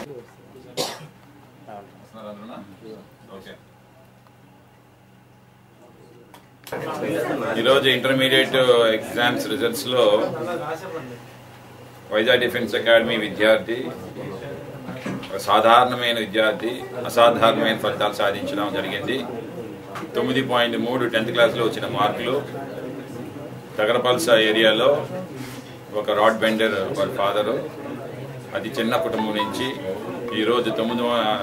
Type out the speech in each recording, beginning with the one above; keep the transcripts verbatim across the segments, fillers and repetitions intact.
ఈరోజు intermediate exams రిజల్ట్స్లో Vizag defence academy విద్యార్థి సాధారణమైన విద్యార్థి అసాధారణమైన ఫలితాలు సాధించడం జరిగింది. తొమ్మిది పాయింట్ మూడు టెన్త్ క్లాస్లో వచ్చిన మార్కులు. తగరపల్స ఏరియాలో ఒక రాడ్ బెండర్ వాళ్ళ ఫాదరు అతి చిన్న కుటుంబం నుంచి ఈరోజు తొమ్మిది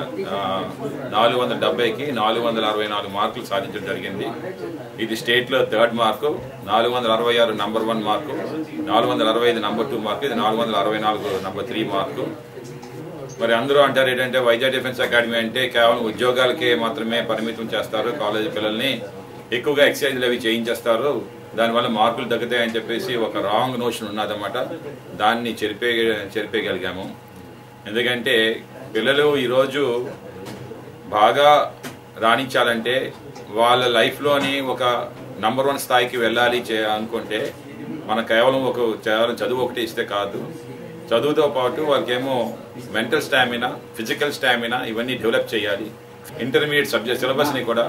నాలుగు వందల డెబ్బైకి నాలుగు వందల అరవై నాలుగు మార్కులు సాధించడం జరిగింది. ఇది స్టేట్లో థర్డ్ మార్కు. నాలుగు వందల అరవై ఆరు నంబర్ వన్ మార్కు, నాలుగు వందల అరవై ఐదు నంబర్ టూ మార్కు, ఇది నాలుగు వందల అరవై నాలుగు నంబర్ త్రీ మార్కు. మరి అందరూ అంటారు ఏంటంటే వైజాగ్ డిఫెన్స్ అకాడమీ అంటే కేవలం ఉద్యోగాలకే మాత్రమే పరిమితం చేస్తారు, కాలేజీ పిల్లల్ని ఎక్కువగా ఎక్సర్సైజ్లు అవి చేయించేస్తారు, దానివల్ల మార్కులు తగ్గుతాయని చెప్పేసి ఒక రాంగ్ నోషన్ ఉన్నదన్నమాట. దాన్ని చెరిపే చెరిపేయగలిగాము. ఎందుకంటే పిల్లలు ఈరోజు బాగా రాణించాలంటే వాళ్ళ లైఫ్లోని ఒక నంబర్ వన్ స్థాయికి వెళ్ళాలి అనుకుంటే మన కేవలం ఒక కేవలం చదువు ఒకటి ఇస్తే కాదు, చదువుతో పాటు వాళ్ళకేమో మెంటల్ స్టామినా, ఫిజికల్ స్టామినా ఇవన్నీ డెవలప్ చేయాలి. ఇంటర్మీడియట్ సబ్జెక్ట్ సిలబస్ని కూడా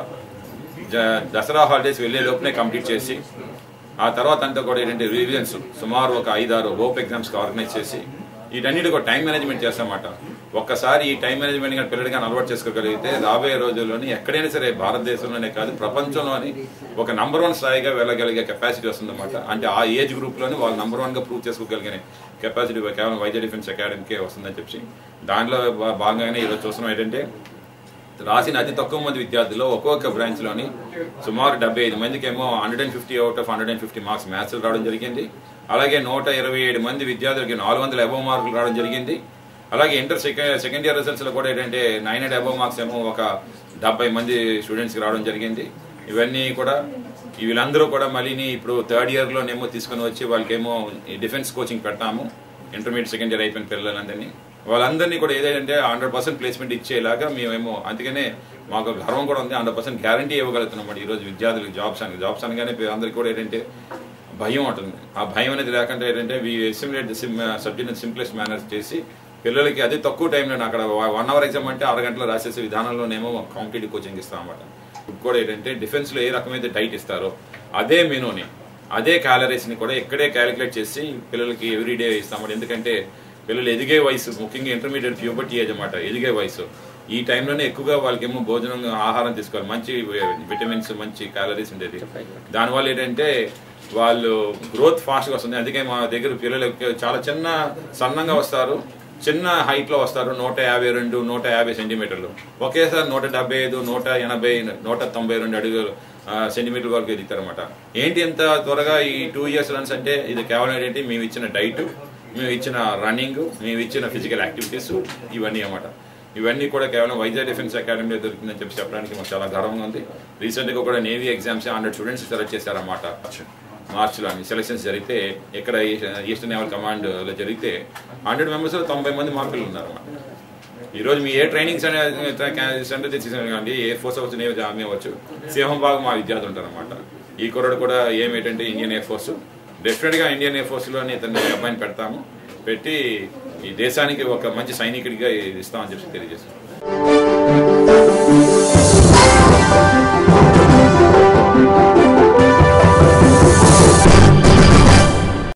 దసరా హాలిడేస్ వెళ్ళే లోపునే కంప్లీట్ చేసి ఆ తర్వాత అంతా కూడా ఏంటంటే రివిజన్స్ సుమారు ఒక ఐదారు హోప్ ఎగ్జామ్స్కి ఆర్గనైజ్ చేసి వీటన్నిటి ఒక టైం మేనేజ్మెంట్ చేస్తామన్నమాట. ఒక్కసారి ఈ టైం మేనేజ్మెంట్ కానీ పిల్లడిగా అలవాటు చేసుకోగలిగితే రాబోయే రోజుల్లోని ఎక్కడైనా సరే భారతదేశంలోనే కాదు ప్రపంచంలోని ఒక నంబర్ వన్ స్థాయిగా వెళ్ళగలిగే కెపాసిటీ వస్తుందన్నమాట. అంటే ఆ ఏజ్ గ్రూప్లోని వాళ్ళు నంబర్ వన్గా ప్రూవ్ చేసుకోగలిగిన కెపాసిటీ కేవలం వైజాగ్ డిఫెన్స్ అకాడమీకే వస్తుందని చెప్పి దాంట్లో భాగంగానే ఈరోజు చూస్తున్నాం. ఏంటంటే రాసిన అతి తక్కువ మంది విద్యార్థులు ఒక్కొక్క బ్రాంచ్లోని సుమారు డెబ్బై ఐదు మందికి ఏమో hundred and fifty out of hundred and fifty marks మ్యాథ్స్లో రావడం జరిగింది. అలాగే నూట ఇరవై ఏడు మంది విద్యార్థులకి నాలుగు వందల అబవ్ మార్కులు రావడం జరిగింది. అలాగే ఇంటర్ సెకండ్ సెకండ్ ఇయర్ రిజల్ట్స్లో కూడా ఏంటంటే నైన్ హండ్రెడ్ అబవ్ మార్క్స్ ఏమో ఒక డెబ్బై మంది స్టూడెంట్స్కి రావడం జరిగింది. ఇవన్నీ కూడా వీళ్ళందరూ కూడా మళ్ళీ ఇప్పుడు థర్డ్ ఇయర్లోనేమో తీసుకుని వచ్చి వాళ్ళకేమో డిఫెన్స్ కోచింగ్ పెడతాము. ఇంటర్మీడియట్ సెకండ్ ఇయర్ అయిపోయిన పిల్లలందరినీ వాళ్ళందరినీ కూడా ఏదంటే హండ్రెడ్ పర్సెంట్ ప్లేస్మెంట్ ఇచ్చేలాగా మేమేమో అందుకనే మాకు గర్వం కూడా ఉంది. హండ్రెడ్ పర్సెంట్ గ్యారంటీ ఇవ్వగలుగుతున్నాం ఈరోజు విద్యార్థులకు. జాబ్స్ అని జాబ్స్ అనగానే అందరికీ కూడా ఏంటంటే భయం ఉంటుంది. ఆ భయం అనేది లేకుండా ఏంటంటే we estimate the sim subject simplest manners చేసి పిల్లలకి అదే తక్కువ టైంలో అక్కడ వన్ అవర్ ఎగ్జామ్ అంటే అరగంటలో రాసేసే విధానంలోనేమో కాంపిటేటివ్ కోచింగ్ ఇస్తాం అన్నమాట. ఇప్పుడు కూడా ఏంటంటే డిఫెన్స్లో ఏ రకమైతే డైట్ ఇస్తారో అదే మెనూని అదే క్యాలరీస్ని కూడా ఇక్కడే క్యాలిక్యులేట్ చేసి పిల్లలకి ఎవ్రీడే ఇస్తామన్నమాట. ఎందుకంటే పిల్లలు ఎదిగే వయసు, ముఖ్యంగా ఇంటర్మీడియట్ ప్యూబర్టీ ఏజ్ అన్నమాట, ఎదిగే వయసు. ఈ టైంలోనే ఎక్కువగా వాళ్ళకేమో భోజనం ఆహారం తీసుకోవాలి, మంచి విటమిన్స్ మంచి క్యాలరీస్ ఉండేది. దానివల్ల ఏంటంటే వాళ్ళు గ్రోత్ ఫాస్ట్గా వస్తుంది. అందుకే మా దగ్గర పిల్లలు చాలా చిన్న సన్నంగా వస్తారు, చిన్న హైట్లో వస్తారు, నూట యాభై రెండు నూట యాభై సెంటీమీటర్లు ఒకేసారి నూట డెబ్బై ఐదు నూట ఎనభై నూట తొంభై రెండు అడుగులు సెంటీమీటర్ల వరకు ఎదుగుతారన్నమాట. ఏంటి ఎంత త్వరగా ఈ టూ ఇయర్స్ రన్స్ అంటే ఇది కేవలం ఏంటంటే మేము ఇచ్చిన డైట్, మేము ఇచ్చిన రన్నింగ్, మేము ఇచ్చిన ఫిజికల్ యాక్టివిటీస్ ఇవన్నీ అన్నమాట. ఇవన్నీ కూడా కేవలం వైజాగ్ డిఫెన్స్ అకాడమీలో దొరికిందని చెప్పి చెప్పడానికి మాకు చాలా గర్వంగా ఉంది. రీసెంట్గా కూడా navy exams hundred students select చేశారన్నమాట. మార్చిలో అని సెలక్షన్స్ జరిగితే ఇక్కడ ఈస్టర్న్ నేవల్ కమాండ్లో జరిగితే హండ్రెడ్ మెంబర్స్లో తొంభై మంది మార్కులు ఉన్నారన్నమాట. ఈరోజు మీ ఏ ట్రైనింగ్స్ అనేది సెంటర్ తెచ్చేసానండి, ఎయిర్ ఫోర్స్ అవ్వచ్చు, నేవీ ఆర్మీ అవ్వచ్చు, సింహం భాగం మా విద్యార్థులు ఉంటారన్నమాట. ఈ కుర్రాడు కూడా ఏమేంటంటే ఇండియన్ ఎయిర్ ఫోర్స్, డెఫినెట్గా ఇండియన్ ఎయిర్ ఫోర్స్లోని ఇతన్ని అబ్బాయిని పెడతాము, పెట్టి ఈ దేశానికి ఒక మంచి సైనికుడిగా ఇస్తామని చెప్పి తెలియజేస్తాం.